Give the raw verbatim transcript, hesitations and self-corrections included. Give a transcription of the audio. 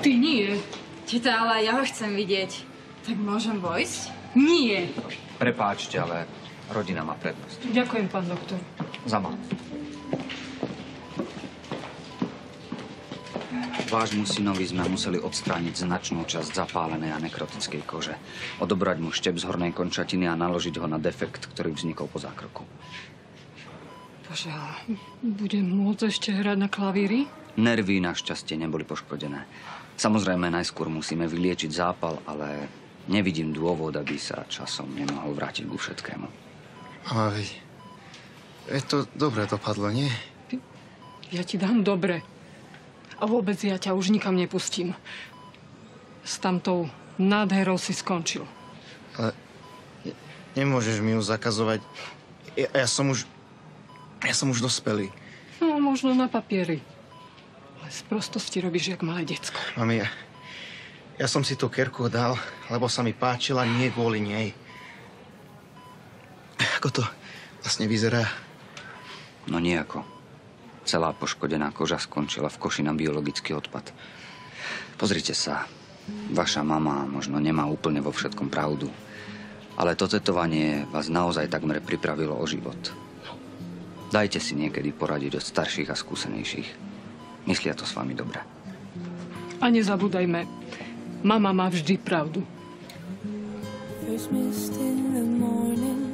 Ty nie. Teta, ale ja ho chcem vidieť. Tak môžem vojsť? Nie. Prepáčte, ale rodina má prednosť. Ďakujem, pán doktor. Za malú. Vášmu synovi sme museli odstrániť značnú časť zapálenej a nekrotickej kože. Odobrať mu štep z hornej končatiny a naložiť ho na defekt, ktorý vznikol po zákroku. Bože, budem môcť ešte hrať na klavíri? Nervy našťastie neboli poškodené. Samozrejme, najskôr musíme vyliečiť zápal, ale nevidím dôvod, aby sa časom nemohol vrátiť ku všetkému. Aj, je to dobre dopadlo, nie? Ja ti dám dobre. A vôbec ja ťa už nikam nepustím. S tamtou nádherou si skončil. Ale nemôžeš mi ju zakazovať. Ja, ja som už... Ja som už dospelý. No, možno na papieri. Ale z prostosti robíš jak malé decko. Mami, ja, ja som si tú kerku dal, lebo sa mi páčila, nie kvôli nej. Ako to vlastne vyzerá? No nejako. Celá poškodená koža skončila v koši na biologický odpad. Pozrite sa, vaša mama možno nemá úplne vo všetkom pravdu, ale to tetovanie vás naozaj takmer pripravilo o život. Dajte si niekedy poradiť od starších a skúsenejších. Myslia to s vami dobre. A nezabúdajme, mama má vždy pravdu. First mist in the morning.